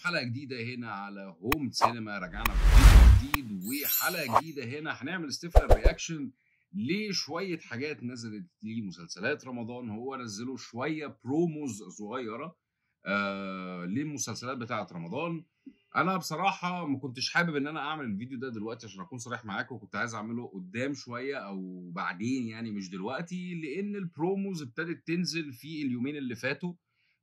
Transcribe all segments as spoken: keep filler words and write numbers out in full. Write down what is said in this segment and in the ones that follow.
وحلقه جديده هنا على هوم سينما. رجعنا بفيديو جديد وحلقه جديده هنا هنعمل ستيفلر رياكشن لشويه حاجات نزلت لمسلسلات رمضان. هو نزلوا شويه بروموز صغيره آه للمسلسلات بتاعه رمضان. انا بصراحه ما كنتش حابب ان انا اعمل الفيديو ده دلوقتي عشان اكون صريح معاكم، كنت عايز اعمله قدام شويه او بعدين، يعني مش دلوقتي، لان البروموز ابتدت تنزل في اليومين اللي فاتوا.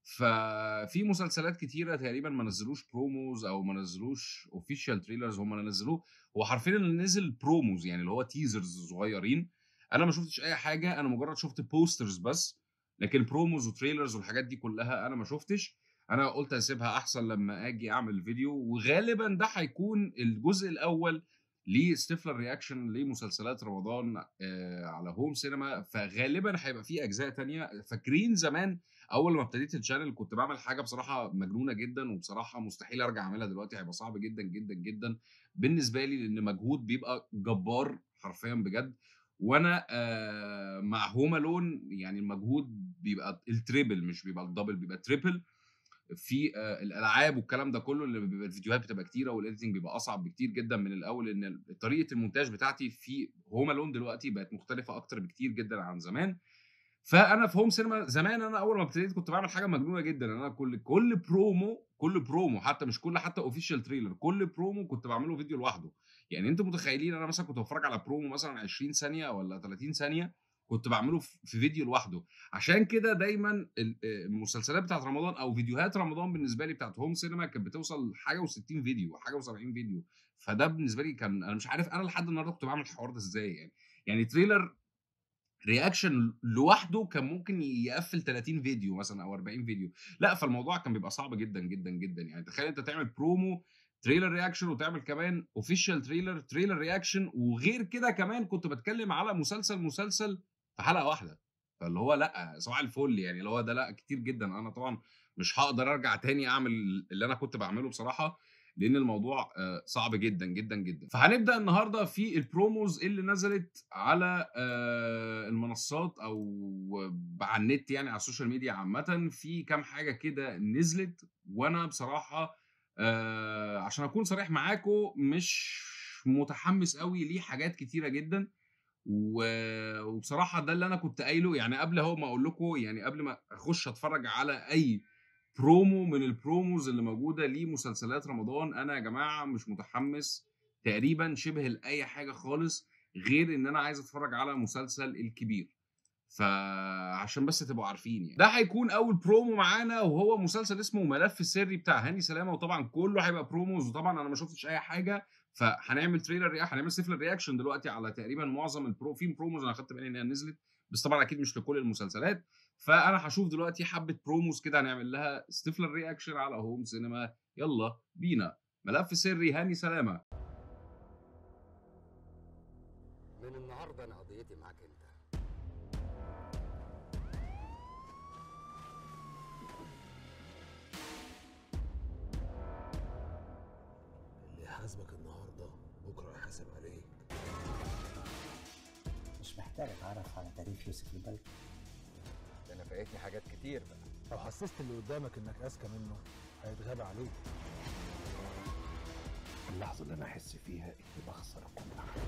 ففي مسلسلات كتيره تقريبا ما نزلوش بروموز او ما نزلوش اوفيشال تريلرز، هم اللي نزلوه هو حرفيا اللي نزل بروموز، يعني اللي هو تيزرز صغيرين. انا ما شفتش اي حاجه، انا مجرد شفت بوسترز بس، لكن بروموز وتريلرز والحاجات دي كلها انا ما شفتش. انا قلت اسيبها احسن لما اجي اعمل فيديو، وغالبا ده هيكون الجزء الاول لستيفلر رياكشن لمسلسلات رمضان آه على هوم سينما. فغالبا هيبقى فيه اجزاء تانية. فاكرين زمان اول ما ابتديت الشانل كنت بعمل حاجه بصراحه مجنونه جدا، وبصراحه مستحيل ارجع اعملها دلوقتي، هيبقى صعب جدا جدا جدا بالنسبه لي، لان مجهود بيبقى جبار حرفيا بجد. وانا آه مع هوم الون يعني المجهود بيبقى التريبل، مش بيبقى الدبل، بيبقى تريبل في آه الالعاب والكلام ده كله، اللي بيبقى الفيديوهات بتبقى كتيره والايديتنج بيبقى اصعب بكتير جدا من الاول، لان طريقه المونتاج بتاعتي في هوم الون دلوقتي بقت مختلفه اكتر بكتير جدا عن زمان. فانا في هوم سينما زمان، انا اول ما ابتديت كنت بعمل حاجه مجنونه جدا. انا كل كل برومو كل برومو حتى مش كل حتى اوفيشال تريلر، كل برومو كنت بعمله فيديو لوحده. يعني انتوا متخيلين انا مثلا كنت بتفرج على برومو مثلا عشرين ثانيه ولا ثلاثين ثانيه كنت بعمله في فيديو لوحده. عشان كده دايما المسلسلات بتاعت رمضان او فيديوهات رمضان بالنسبه لي بتاعت هوم سينما كانت بتوصل حاجه و60 فيديو، حاجه و70 فيديو. فده بالنسبه لي كان، انا مش عارف انا لحد النهارده كنت بعمل الحوار ده ازاي. يعني يعني تريلر رياكشن لوحده كان ممكن يقفل ثلاثين فيديو مثلا او أربعين فيديو. لا، فالموضوع كان بيبقى صعب جدا جدا جدا. يعني تخيل انت تعمل برومو تريلر رياكشن، وتعمل كمان اوفيشال تريلر تريلر رياكشن، وغير كده كمان كنت بتكلم على مسلسل مسلسل في حلقه واحده. فاللي هو لا، صباح الفل، يعني اللي هو ده لا كتير جدا. انا طبعا مش هقدر ارجع تاني اعمل اللي انا كنت بعمله بصراحه، لان الموضوع صعب جدا جدا جدا. فهنبدا النهارده في البروموز اللي نزلت على المنصات او على النت، يعني على السوشيال ميديا عامه. في كام حاجه كده نزلت، وانا بصراحه عشان اكون صريح معاكم مش متحمس قوي ليه حاجات كتيره جدا. وبصراحه ده اللي انا كنت قايله، يعني قبل هو ما اقول لكم، يعني قبل ما اخش اتفرج على اي برومو من البروموز اللي موجوده لمسلسلات رمضان، انا يا جماعه مش متحمس تقريبا شبه لاي حاجه خالص، غير ان انا عايز اتفرج على مسلسل الكبير. فعشان بس تبقوا عارفين، يعني ده هيكون اول برومو معانا، وهو مسلسل اسمه ملف سري بتاع هاني سلامه. وطبعا كله هيبقى بروموز، وطبعا انا ما شفتش اي حاجه. فهنعمل تريلر رياكشن، هنعمل ستيفلر رياكشن دلوقتي على تقريبا معظم البرو في بروموز انا خدت بالي انها نزلت، بس طبعا اكيد مش لكل المسلسلات. فانا هشوف دلوقتي حبه بروموز كده هنعمل لها ستيفلر رياكشن على هوم سينما. يلا بينا. ملف سري هاني سلامه. من النهارده انا قضيتي معاك انت. اللي يحاسبك النهارده بكره هيحاسب عليك. مش محتاج اتعرف على تاريخ يوسف البلد. ده انا فايتني حاجات كتير بقى. لو حسست اللي قدامك انك اذكى منه هيتغاب عليك. اللحظة اللي انا احس فيها اني بخسر كل حاجة.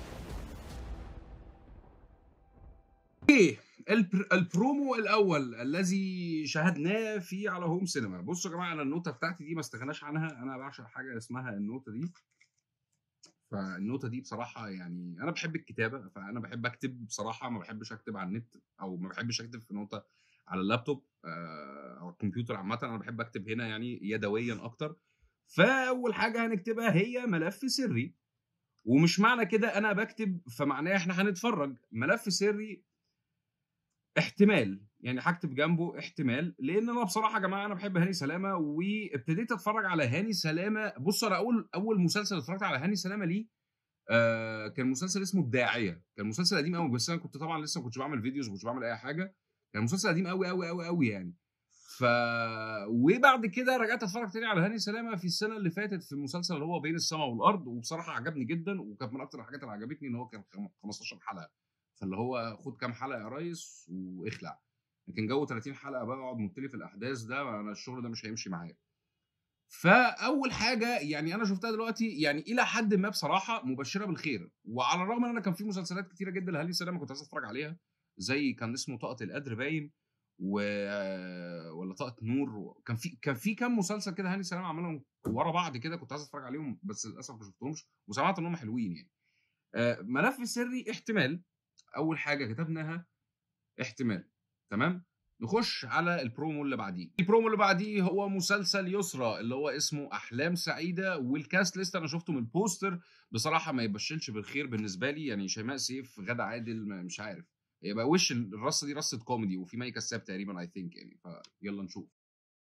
ايه البرومو الاول الذي شاهدناه في على هوم سينما؟ بصوا يا جماعه، انا النوته بتاعتي دي ما استغناش عنها، انا بعشق حاجه اسمها النوته دي. فالنوته دي بصراحه، يعني انا بحب الكتابه، فانا بحب اكتب بصراحه، ما بحبش اكتب على النت، او ما بحبش اكتب في نوته على اللابتوب او الكمبيوتر عامه. انا بحب اكتب هنا يعني يدويا اكتر. فاول حاجه هنكتبها هي ملف سري، ومش معنى كده انا بكتب فمعناه احنا هنتفرج. ملف سري احتمال، يعني هكتب جنبه احتمال، لان انا بصراحه يا جماعه انا بحب هاني سلامه، وابتديت اتفرج على هاني سلامه. بص، انا اول اول مسلسل اتفرجت على هاني سلامه ليه آه كان مسلسل اسمه الداعيه. كان مسلسل قديم قوي، بس انا كنت طبعا لسه ما كنتش بعمل فيديوز، ما كنتش بعمل اي حاجه. كان مسلسل قديم قوي قوي قوي قوي يعني. ف وبعد كده رجعت اتفرج تاني على هاني سلامه في السنه اللي فاتت في المسلسل اللي هو بين السماء والارض، وبصراحه عجبني جدا. وكانت من اكتر الحاجات اللي عجبتني ان هو كان خمستاشر حلقه، فاللي هو خد كام حلقه يا ريس واخلع. لكن جو ثلاثين حلقه بقى اقعد مبتلي في الاحداث، ده انا الشغل ده مش هيمشي معايا. فاول حاجه يعني انا شفتها دلوقتي يعني الى حد ما بصراحه مبشره بالخير، وعلى الرغم ان انا كان في مسلسلات كتيره جدا لهاني سلامه كنت عايز اتفرج عليها، زي كان اسمه طاقه القدر باين و ولا طاقه نور، كان في كان في كام مسلسل كده هاني سلامه عملهم ورا بعض كده كنت عايز اتفرج عليهم، بس للاسف ما شفتهمش وسمعت ان هم حلوين يعني. آه، ملف سري احتمال، اول حاجه كتبناها احتمال. تمام، نخش على البرومو اللي بعديه. البرومو اللي بعديه هو مسلسل يسرى اللي هو اسمه احلام سعيده، والكاست ليست انا شفته من البوستر بصراحه ما يبشرش بالخير بالنسبه لي، يعني شيماء سيف، غادة عادل، مش عارف، يبقى وش الرصه دي رصه كوميدي، وفي مي كساب تقريبا اي ثينك يعني، فيلا نشوف.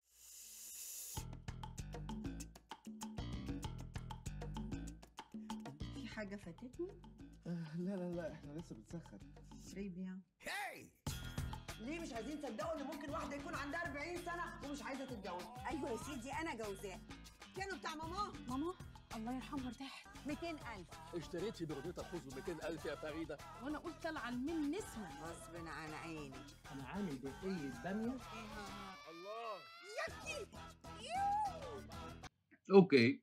في حاجة فاتتني؟ آه لا لا لا احنا لسه بنسخن. ليه بيها؟ ليه مش عايزين تصدقوا ان ممكن واحده يكون عندها أربعين سنه ومش عايزه تتجوز؟ ايوه يا سيدي انا جوزاه. كانوا بتاع ماما. ماما الله يرحمها ارتاحت. مئتين ألف. اشتريتي برونيتا فوز ب مئتين ألف يا فريده. وانا قلت طالعه من نسمه. غصب عن عيني. انا عامل بقية باميه. الله اوكي،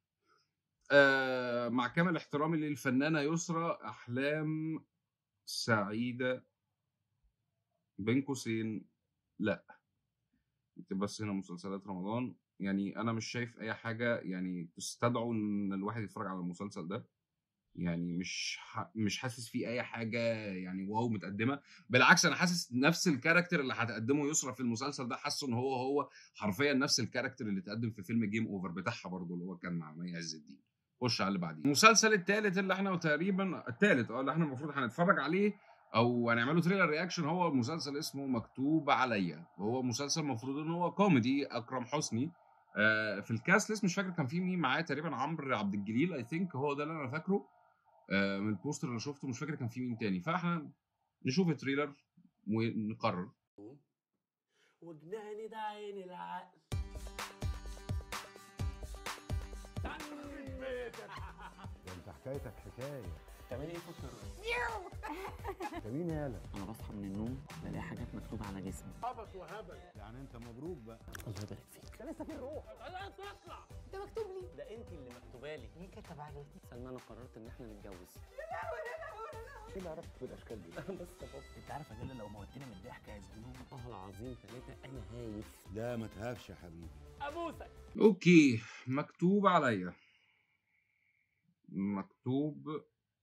آه مع كامل احترامي للفنانه يسرى، احلام سعيده بين قوسين لا، اكتب بس هنا مسلسلات رمضان، يعني انا مش شايف اي حاجه يعني تستدعو ان الواحد يتفرج على المسلسل ده، يعني مش ح... مش حاسس فيه اي حاجه يعني واو متقدمه، بالعكس انا حاسس نفس الكاركتر اللي هتقدمه يسرى في المسلسل ده، حاسه ان هو هو حرفيا نفس الكاركتر اللي اتقدم في فيلم جيم اوفر بتاعها برضه اللي هو كان مع مي عز الدين. خش على اللي بعديه. المسلسل الثالث اللي احنا تقريبا الثالث اه اللي احنا المفروض هنتفرج عليه او هنعمله تريلر رياكشن هو مسلسل اسمه مكتوب عليا، وهو مسلسل المفروض ان هو كوميدي. اكرم حسني آه في الكاست ليست، مش فاكر كان في مين معاه، تقريبا عمرو عبد الجليل اي ثينك، هو ده اللي انا فاكره آه من البوستر اللي شفته، مش فاكر كان في مين تاني، فاحنا نشوف التريلر ونقرر. وجناني ده عين العقل. ده انت حكايتك حكايه. تعملي ايه فكر؟ انت مين يالا؟ انا بصحى من النوم بلاقي حاجات مكتوبه على جسمي. عبط وهبل. يعني انت مبروك بقى. الله يبارك فيك. ده لسه في الروح. انا تطلع. ده مكتوب لي. ده انت اللي مكتوبه لي. مين كتب عليك؟ سلمى انا قررت ان احنا نتجوز. ايه اللي عرفت بالاشكال دي؟ بس يا بابا انت عارف يا جلال لو موتني من الضحك هيسجنوني. والله العظيم ثلاثه انا هايف. لا ما تهافش يا حبيبي. ابوسك. اوكي، مكتوب عليا، مكتوب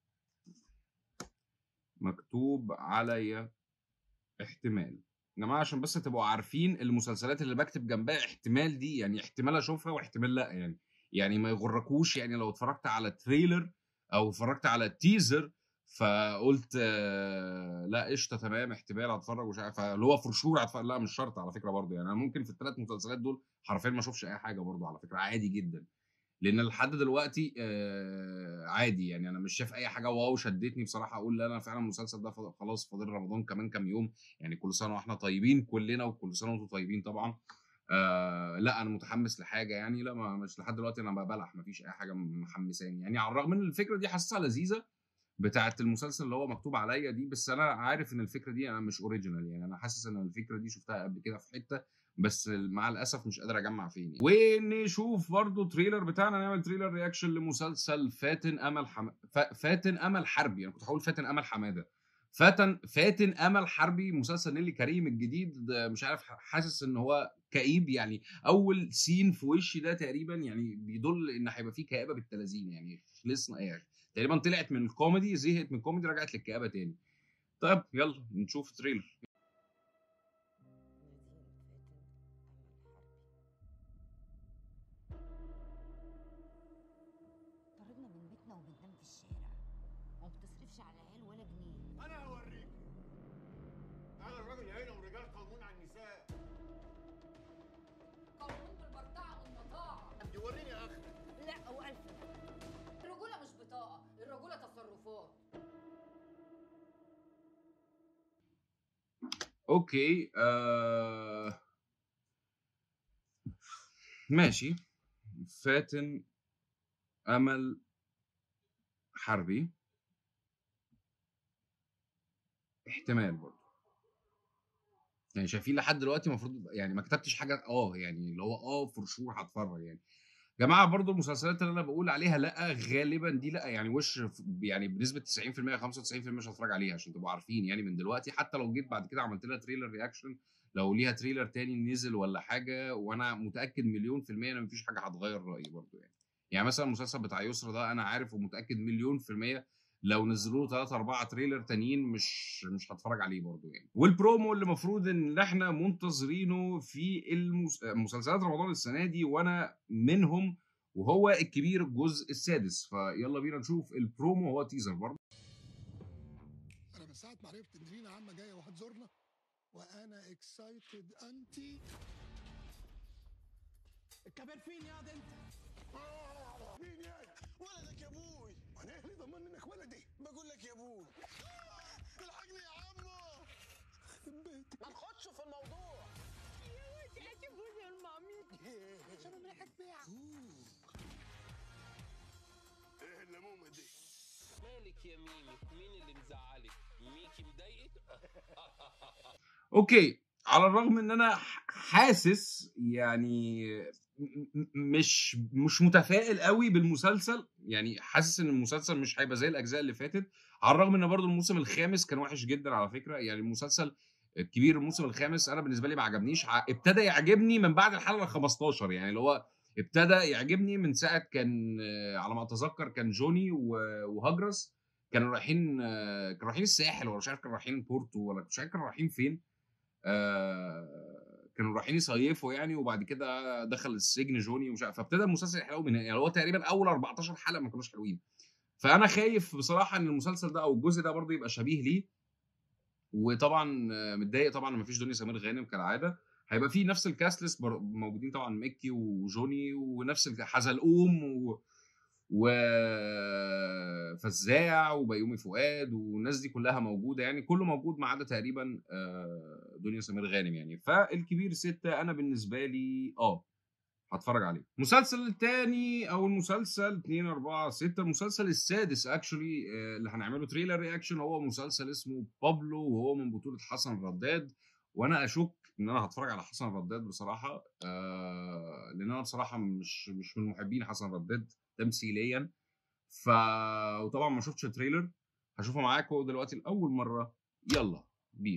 مكتوب عليا احتمال. يا جماعه عشان بس تبقوا عارفين المسلسلات اللي بكتب جنبها احتمال دي يعني احتمال اشوفها واحتمال لا، يعني يعني ما يغركوش، يعني لو اتفرجت على تريلر او اتفرجت على تيزر فقلت آه لا قشطه تمام احتمال هتفرج ومش عارف اللي هو فرشور هتفرج، لا مش شرط على فكره برضه، يعني انا ممكن في الثلاث مسلسلات دول حرفيا ما اشوفش اي حاجه برضه على فكره عادي جدا، لان لحد دلوقتي آه عادي يعني انا مش شايف اي حاجه واو شدتني بصراحه اقول لا انا فعلا المسلسل ده خلاص فاضل رمضان كمان كام يوم، يعني كل سنه واحنا طيبين كلنا وكل سنه وانتم طيبين طبعا. آه لا انا متحمس لحاجه يعني، لا ما مش لحد دلوقتي انا ببلح ما فيش اي حاجه محمساني يعني، على الرغم ان الفكره دي حاسسها لذيذه بتاعه المسلسل اللي هو مكتوب عليا دي، بس انا عارف ان الفكره دي انا مش اوريجينال، يعني انا حاسس ان الفكره دي شفتها قبل كده في حته بس مع الاسف مش قادر اجمع فين يعني. ونشوف برضو تريلر بتاعنا، نعمل تريلر رياكشن لمسلسل فاتن امل حم... ف... فاتن امل حربي، انا يعني كنت هقول فاتن امل حماده، فاتن فاتن امل حربي، مسلسل نيلي كريم الجديد، مش عارف حاسس ان هو كئيب يعني، اول سين في وشي ده تقريبا يعني بيدل ان هيبقى فيه كآبه بالتلازين يعني، خلصنا ايه تقريبا، طلعت من الكوميدي زهقت من الكوميدي رجعت للكآبه تاني. طيب يلا نشوف التريلر. طردنا من بيتنا وبننام في الشارع وما بتصرفش على العيال ولا جنيه. انا هوريك. انا الراجل هنا والرجال قوامون على النساء. قومون بالبرطعه والمطاعه. انت وريني يا اخي. لا والف لا. الرجوله مش بطاقه، الرجوله تصرفات. اوكي آه... ماشي. فاتن امل حربي احتمال برضه، يعني شايفين لحد دلوقتي المفروض يعني ما كتبتش حاجه اه يعني اللي هو اه فور شور هتفرج يعني. جماعه برضو المسلسلات اللي انا بقول عليها لا غالبا دي لا يعني وش يعني بنسبه تسعين في المية خمسة وتسعين في المية مش هتفرج عليها عشان تبقوا عارفين يعني من دلوقتي. حتى لو جيت بعد كده عملت لها تريلر رياكشن لو ليها تريلر تاني نزل ولا حاجه وانا متاكد مليون في الميه ان مفيش حاجه هتغير رايي برضو يعني. يعني مثلا المسلسل بتاع يسرا ده انا عارف ومتاكد مليون في الميه لو نزلوا ثلاثة أربعة تريلر تانيين مش مش هتفرج عليه برضو يعني. والبرومو اللي المفروض ان احنا منتظرينه في المس... مسلسلات رمضان السنه دي وانا منهم وهو الكبير الجزء السادس. فيلا بينا نشوف البرومو. هو تيزر برضه. انا من ساعه ما عرفت ان لينا عمه جايه وهتزورنا وانا اكسايتد. انتي الكبير فين يا ده انت؟ مين يا ولدك يا ابوي؟ انا اهلي ضمني انك ولدي. بقول لك يا ابوي الحقني يا عمو. ما نخش في الموضوع. يا ودي اجيبوني المامي عشان من ريحه بيع. ايه اللمومه دي؟ مالك يا ميمي؟ مين اللي مزعلك؟ ميكي مضايقك؟ اوكي على الرغم ان انا حاسس يعني مش مش متفائل قوي بالمسلسل يعني. حاسس ان المسلسل مش هيبقى زي الاجزاء اللي فاتت على الرغم ان برضو الموسم الخامس كان وحش جدا على فكره. يعني المسلسل الكبير الموسم الخامس انا بالنسبه لي ما عجبنيش. ابتدى يعجبني من بعد الحلقه خمستاشر يعني اللي هو ابتدى يعجبني من ساعه كان على ما اتذكر كان جوني وهجرس كانوا رايحين كانوا رايحين الساحل ولا مش عارف كانوا رايحين بورتو ولا مش عارف كانوا رايحين فين. آه كانوا رايحين يصيفوا يعني وبعد كده دخل السجن جوني ومش عارف. فابتدى المسلسل يحلو من يعني هو تقريبا اول أربعتاشر حلقه ما كانوش حلوين. فانا خايف بصراحه ان المسلسل ده او الجزء ده برضه يبقى شبيه ليه. وطبعا متضايق طبعا ما فيش دنيا سمير غانم كالعاده. هيبقى فيه نفس الكاست موجودين طبعا مكي وجوني ونفس حزلقوم و وفزاع وبيومي فؤاد والناس دي كلها موجوده يعني كله موجود ما عدا تقريبا دنيا سمير غانم يعني. فالكبير ستة انا بالنسبه لي اه هتفرج عليه. المسلسل الثاني او المسلسل اتنين أربعة ستة المسلسل السادس اكشولي اللي هنعمله تريلر رياكشن هو مسلسل اسمه بابلو وهو من بطوله حسن الرداد. وانا اشك ان انا هتفرج على حسن الرداد بصراحه آه لان انا بصراحه مش مش من محبين حسن الرداد تمثيليا. ف وطبعا ما شفتش التريلر هشوفه معاكم دلوقتي لاول مره. يلا بينا.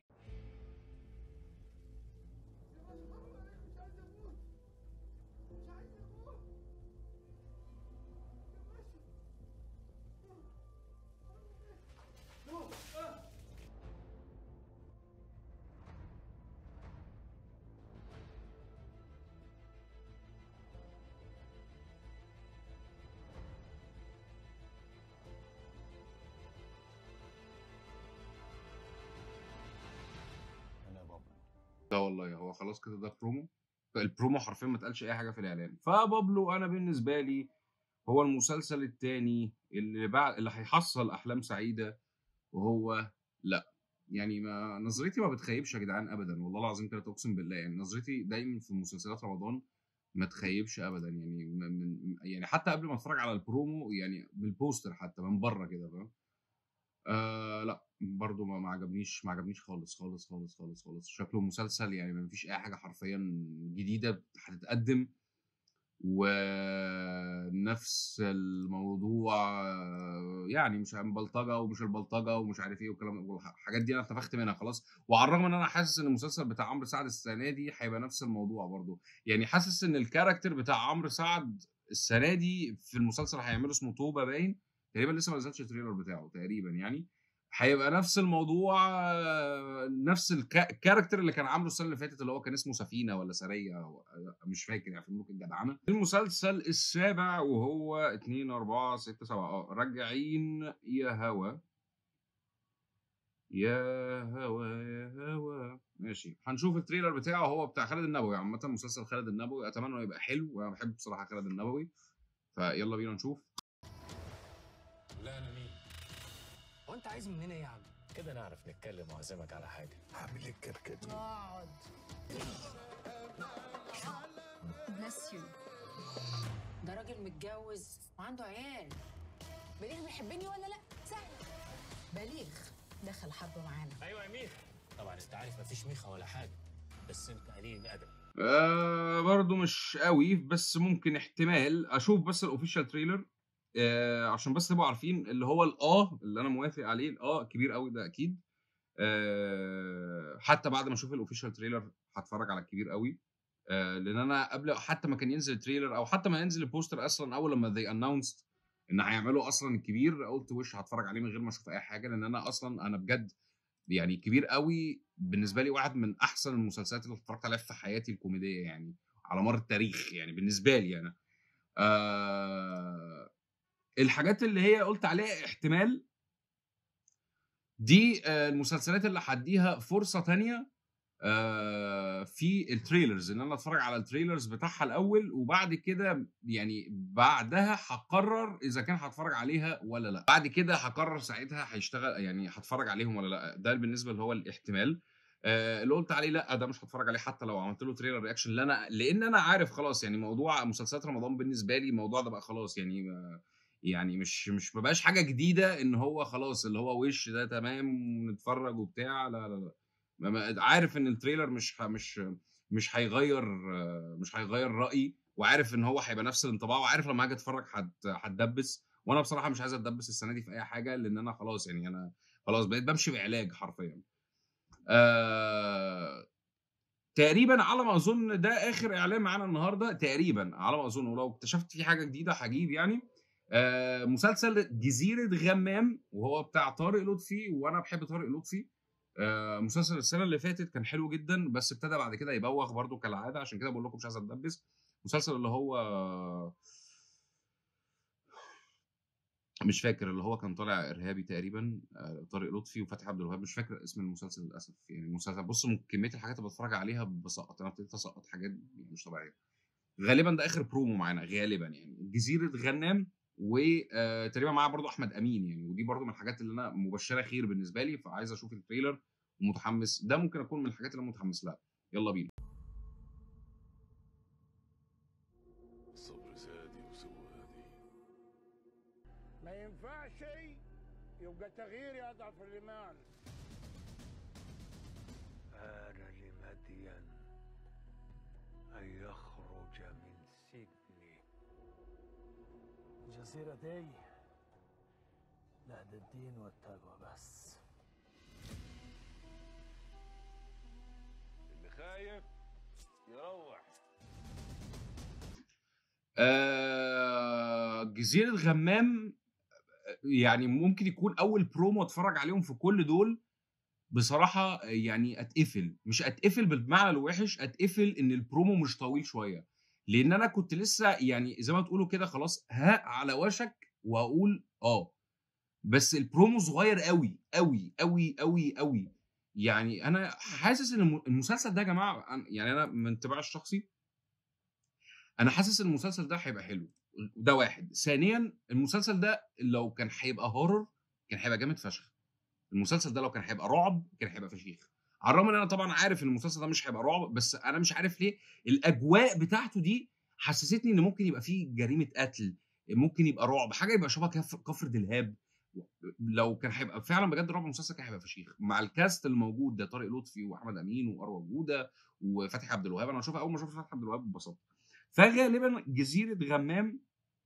ده والله هو خلاص كده ده برومو. البرومو حرفيا ما اتقالش اي حاجه في الاعلان. فبابلو انا بالنسبه لي هو المسلسل الثاني اللي بعد اللي هيحصل احلام سعيده وهو لا يعني ما نظرتي ما بتخيبش يا جدعان ابدا والله العظيم كده اقسم بالله. يعني نظرتي دايما في مسلسلات رمضان ما تخيبش ابدا يعني من يعني حتى قبل ما اتفرج على البرومو يعني بالبوستر حتى من بره كده فاهم. آه لا برضو ما عجبنيش ما عجبنيش خالص خالص خالص خالص خالص. شكله مسلسل يعني ما فيش اي حاجه حرفيا جديده هتتقدم ونفس الموضوع يعني مش بلطجه ومش البلطجه ومش عارف ايه والكلام الحاجات دي انا اتفقت منها خلاص. وعلى الرغم ان انا حاسس ان المسلسل بتاع عمرو سعد السنه دي هيبقى نفس الموضوع برضو. يعني حاسس ان الكاركتر بتاع عمرو سعد السنه دي في المسلسل هيعمله اسمه توبه باين تقريبا لسه ما نزلش التريلر بتاعه تقريبا يعني. هيبقى نفس الموضوع نفس الكاركتر اللي كان عامله السنه اللي فاتت اللي هو كان اسمه سفينه ولا سريه مش فاكر يعني ممكن جدعانه. المسلسل السابع وهو اتنين أربعة ستة سبعة اه راجعين يا هوا يا هوا يا هوا ماشي. هنشوف التريلر بتاعه هو بتاع خالد النبوي. عامه مسلسل خالد النبوي اتمنى انه يبقى حلو وانا بحب بصراحه خالد النبوي. فيلا بينا نشوف. لا انا مين؟ هو انت عايز مننا ايه يا عم؟ كده نعرف نتكلم واعزمك على حاجه. هعمل لك كركديه. اقعد بلس يو. ده راجل متجوز وعنده عيال. بليغ بيحبني ولا لا؟ سهل. بليغ دخل حرب معانا. ايوه يا ميخ. طبعا انت عارف مفيش ميخه ولا حاجه. بس انت قليل الادب. آه برضو مش قوي، بس ممكن احتمال اشوف بس الاوفيشال تريلر آه عشان بس تبقوا عارفين اللي هو الاه اللي انا موافق عليه. الاه كبير قوي ده اكيد. آه حتى بعد ما اشوف الاوفيشال تريلر هتفرج على الكبير قوي. آه لان انا قبل حتى ما كان ينزل التريلر او حتى ما ينزل البوستر اصلا، اول لما they announced ان هيعملوا اصلا الكبير، قلت وش هتفرج عليه من غير ما اشوف اي حاجه. لان انا اصلا انا بجد يعني كبير قوي بالنسبه لي واحد من احسن المسلسلات اللي اتفرجت عليها في حياتي الكوميديه يعني على مر التاريخ يعني بالنسبه لي انا. آه الحاجات اللي هي قلت عليها احتمال دي آه المسلسلات اللي هديها فرصه تانية آه في التريلرز، ان انا اتفرج على التريلرز بتاعها الاول، وبعد كده يعني بعدها هقرر اذا كان هتفرج عليها ولا لا. بعد كده هقرر ساعتها هيشتغل يعني هتفرج عليهم ولا لا. ده بالنسبه اللي هو الاحتمال. آه اللي قلت عليه لا ده مش هتفرج عليه حتى لو عملت له تريلر رياكشن، لان انا لان انا عارف خلاص يعني موضوع مسلسلات رمضان بالنسبه لي الموضوع ده بقى خلاص يعني يعني مش مش مبقاش حاجه جديده ان هو خلاص اللي هو وش ده تمام نتفرج وبتاع. لا لا لا عارف ان التريلر مش مش مش هيغير مش هيغير رايي، وعارف ان هو هيبقى نفس الانطباع، وعارف لما هاجي اتفرج هتدبس. وانا بصراحه مش عايز اتدبس السنه دي في اي حاجه، لان انا خلاص يعني انا خلاص بقيت بمشي بعلاج حرفيا. آه... تقريبا على ما اظن ده اخر اعلان معانا النهارده تقريبا على ما اظن، ولو اكتشفت في حاجه جديده هجيب يعني. آه... مسلسل جزيره غمام وهو بتاع طارق لطفي، وانا بحب طارق لطفي. آه مسلسل السنه اللي فاتت كان حلو جدا، بس ابتدى بعد كده يبوخ برضو كالعاده، عشان كده بقول لكم مش عايز اتدبس. مسلسل اللي هو مش فاكر اللي هو كان طالع ارهابي تقريبا، آه طارق لطفي وفتحي عبد الوهاب، مش فاكر اسم المسلسل للاسف. يعني المسلسل بص من كميه الحاجات اللي بتفرج عليها بسقط، انا ابتديت اسقط حاجات مش طبيعيه. غالبا ده اخر برومو معانا غالبا يعني جزيره غنام، وتقريبا معاه برضو احمد امين يعني، ودي برضو من الحاجات اللي انا مبشره خير بالنسبه لي، فعايز اشوف التريلر ومتحمس. ده ممكن اكون من الحاجات اللي انا متحمس لها. يلا بينا. الصبر زادي وسوادي. ما ينفعش يبقى تغيير يضعف الرمال. آن لمدين أن يخرج من سجنه. الجزيرة دي لا ده الدين والتقوى بس. اللي خايف يروح. آه جزيرة غمام يعني ممكن يكون اول برومو اتفرج عليهم في كل دول بصراحة. يعني اتقفل، مش اتقفل بالمعنى الوحش، اتقفل ان البرومو مش طويل شوية، لان انا كنت لسه يعني زي ما تقولوا كده خلاص ها على وشك واقول اه، بس البرومو صغير قوي قوي قوي قوي قوي. يعني انا حاسس ان المسلسل ده يا جماعه يعني انا من انطباعي الشخصي انا حاسس ان المسلسل ده هيبقى حلو. ده واحد. ثانيا المسلسل ده لو كان هيبقى هورر كان هيبقى جامد فشخ. المسلسل ده لو كان هيبقى رعب كان هيبقى فشيخ. على الرغم ان انا طبعا عارف ان المسلسل ده مش هيبقى رعب، بس انا مش عارف ليه الاجواء بتاعته دي حسستني ان ممكن يبقى فيه جريمه قتل، ممكن يبقى رعب، حاجه يبقى شبه كفر دلهاب. لو كان هيبقى فعلا بجد رعب المسلسل كان هيبقى فشيخ مع الكاست الموجود ده، طارق لطفي واحمد امين واروى جوده وفتحي عبد الوهاب. انا اشوفها اول ما اشوف فتحي عبد الوهاب ببساطه. فغالبا جزيره غمام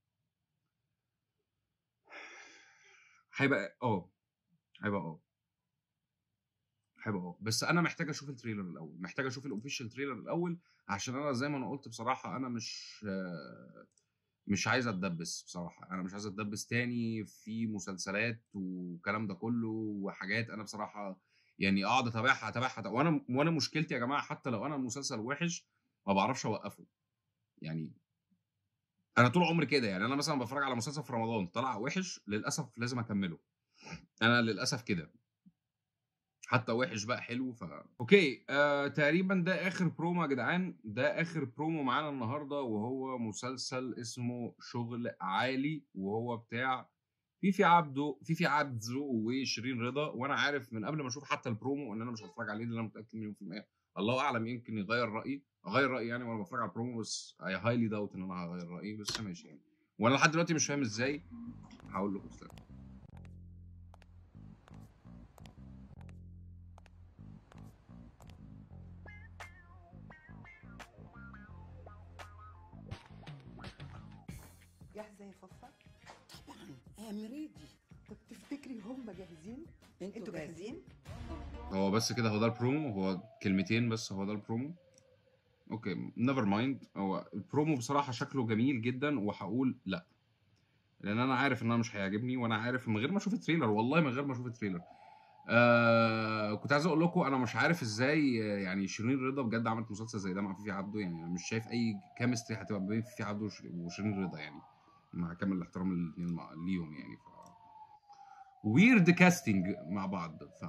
هيبقى اه هيبقى اه هيبقى اه بس انا محتاج اشوف التريلر الاول، محتاج اشوف الاوفيشال تريلر الاول، عشان انا زي ما انا قلت بصراحه انا مش مش عايز اتدبس بصراحه. انا مش عايز اتدبس تاني في مسلسلات والكلام ده كله وحاجات انا بصراحه يعني اقعد اتابعها اتابعها وانا وانا مشكلتي يا جماعه حتى لو انا المسلسل وحش ما بعرفش اوقفه. يعني انا طول عمري كده، يعني انا مثلا بتفرج على مسلسل في رمضان طلع وحش للاسف لازم اكمله. انا للاسف كده حتى وحش بقى حلو. ف اوكي آه، تقريبا ده اخر برومو يا جدعان، ده اخر برومو معانا النهارده، وهو مسلسل اسمه شغل عالي، وهو بتاع فيفي عبده فيفي عبده وشيرين رضا. وانا عارف من قبل ما اشوف حتى البرومو ان انا مش هتفرج عليه، لان انا متاكد مليون في الميه الله اعلم يمكن يغير رايي اغير رايي يعني وانا بتفرج على البرومو، بس اي هايلي داوت ان انا هغير رايي، بس ماشي يعني. وانا لحد دلوقتي مش فاهم ازاي. هقول لكم استنى. جاهزه يا فضفة؟ طبعا ام ريدي. طب تفتكري هم جاهزين؟ انتوا جاهزين؟ هو بس كده، هو ده البرومو، هو كلمتين بس، هو ده البرومو. اوكي نيفر مايند. هو البرومو بصراحه شكله جميل جدا، وهقول لا، لان انا عارف ان انا مش هيعجبني، وانا عارف من غير ما اشوف التريلر، والله من غير ما اشوف التريلر. آه كنت عايز اقول لكم انا مش عارف ازاي يعني شيرين رضا بجد عملت مسلسل زي ده مع فيفي عبده. يعني انا مش شايف اي كيمستري هتبقى بين فيفي عبده وشيرين رضا، يعني مع كامل الاحترام الاثنين ليهم يعني. ف ويرد كاستنج مع بعض. ف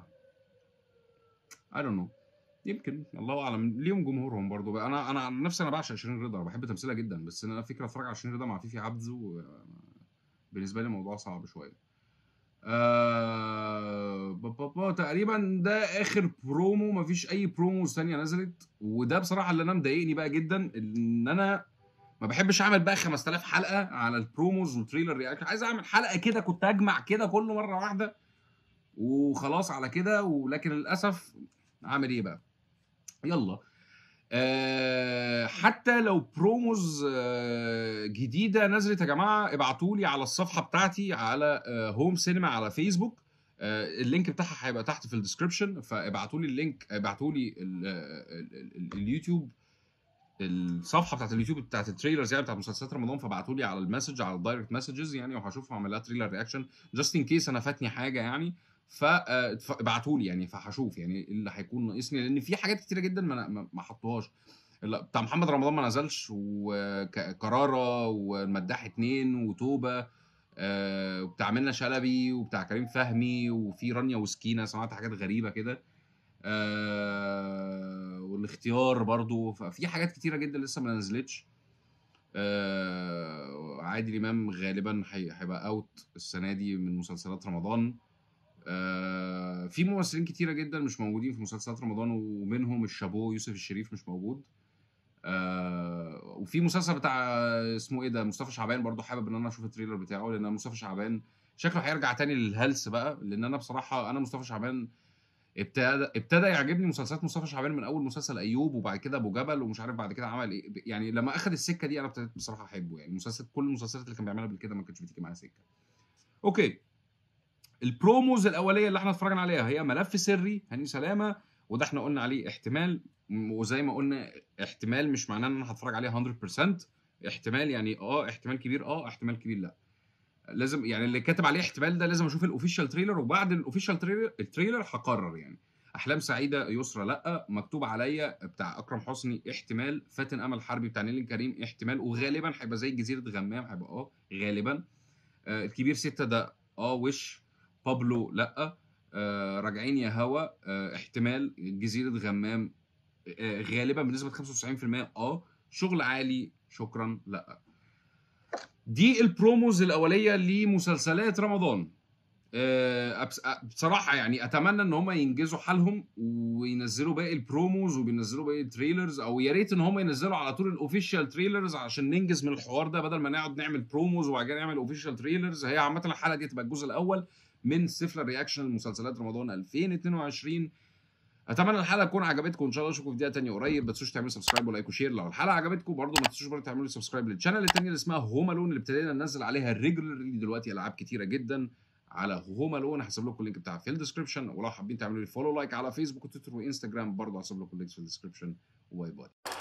I don't know، يمكن الله اعلم، ليهم جمهورهم برضه بقى. انا انا عن نفسي انا بعشق شيرين رضا، بحب تمثيلها جدا، بس انا فكره اتفرج على شيرين رضا مع فيفي عبده بالنسبه لي الموضوع صعب شويه. آه بابا تقريبا ده اخر برومو، مفيش اي برومو ثانيه نزلت، وده بصراحه اللي انا مضايقني بقى جدا، ان انا ما بحبش اعمل بقى خمسة آلاف حلقه على البروموز والتريلر رياكشن. عايز اعمل حلقه كده كنت اجمع كده كله مره واحده وخلاص على كده، ولكن للاسف اعمل ايه بقى؟ يلا. أه حتى لو بروموز أه جديده نزلت يا جماعه، ابعتوا لي على الصفحه بتاعتي على أه هوم سينما على فيسبوك. أه اللينك بتاعها هيبقى تحت في الديسكربشن، فابعتوا لي اللينك، ابعتوا لي اليوتيوب، الصفحه بتاعت اليوتيوب بتاعت التريلرز يعني بتاعت مسلسلات رمضان، فابعتوا لي على المسج، على الدايركت مسجز يعني، وهشوف واعمل لها تريلر رياكشن جاست ان كيس انا فاتني حاجه يعني. فابعتوا لي يعني، فهشوف يعني اللي هيكون ناقصني، لان في حاجات كتيره جدا ما ما حطوهاش. بتاع محمد رمضان ما نزلش، وكرارة والمداح اتنين وتوبه، وبتاع منة شلبي وبتاع كريم فهمي، وفي رانيا وسكينه، سمعت حاجات غريبه كده. آه والاختيار برضو، في حاجات كتيره جدا لسه ما نزلتش. آه عادل امام غالبا هيبقى اوت السنه دي من مسلسلات رمضان. آه في ممثلين كتيره جدا مش موجودين في مسلسلات رمضان، ومنهم الشابو يوسف الشريف مش موجود. آه وفي مسلسل بتاع اسمه ايه ده، مصطفى شعبان، برضو حابب ان انا اشوف التريلر بتاعه، لان مصطفى شعبان شكله هيرجع تاني للهلس بقى. لان انا بصراحه انا مصطفى شعبان ابتدى ابتدى يعجبني مسلسلات مصطفى شعبان من اول مسلسل ايوب، وبعد كده ابو جبل، ومش عارف بعد كده عمل ايه. يعني لما اخذ السكه دي انا ابتديت بصراحه احبه. يعني مسلسل كل المسلسلات اللي كان بيعملها قبل كده ما كانتش بتيجي معايا سكه. اوكي، البروموز الاوليه اللي احنا اتفرجنا عليها هي ملف سري هاني سلامه، وده احنا قلنا عليه احتمال، وزي ما قلنا احتمال مش معناه ان انا هتفرج عليه مية بالمية. احتمال يعني اه احتمال كبير اه احتمال كبير لا. لازم يعني اللي كاتب عليه احتمال ده لازم اشوف الاوفيشال تريلر، وبعد الاوفيشال تريلر التريلر هقرر. يعني احلام سعيده يسرى لا، مكتوب عليا بتاع اكرم حسني احتمال، فاتن امل حربي بتاع نيلي كريم احتمال، وغالبا هيبقى زي جزيره غمام، هيبقى اه غالبا. آه الكبير ستة ده اه وش. بابلو لا. آه راجعين يا هوا آه احتمال. جزيره غمام آه غالبا بنسبه خمسة وتسعين بالمية اه. شغل عالي شكرا لا. دي البروموز الاوليه لمسلسلات رمضان. أه بصراحه يعني اتمنى ان هم ينجزوا حالهم وينزلوا باقي البروموز وبينزلوا باقي التريلرز، او يا ريت ان هم ينزلوا على طول الاوفيشال تريلرز عشان ننجز من الحوار ده، بدل ما نقعد نعمل بروموز وبعد كده نعمل اوفيشال تريلرز. هي عامه الحلقه دي تبقى الجزء الاول من سفلة رياكشن لمسلسلات رمضان ألفين واتنين وعشرين. اتمنى الحلقه تكون عجبتكم، ان شاء الله اشوفكم في فيديو تاني قريب. ما تنسوش تعملوا سبسكرايب ولايك وشير لو الحلقه عجبتكم. برضو ما تنسوش برضو تعملوا سبسكرايب للشانل الثانيه اللي اسمها هوم الون، اللي ابتدينا ننزل عليها ريجولرلي دلوقتي العاب كتيره جدا على هوم الون. هسيب لكم اللينك بتاعها في الديسكربشن، ولو حابين تعملوا لي فولو لايك على فيسبوك وتويتر وانستجرام برضو هسيب لكم اللينك في الديسكربشن. وباي باي.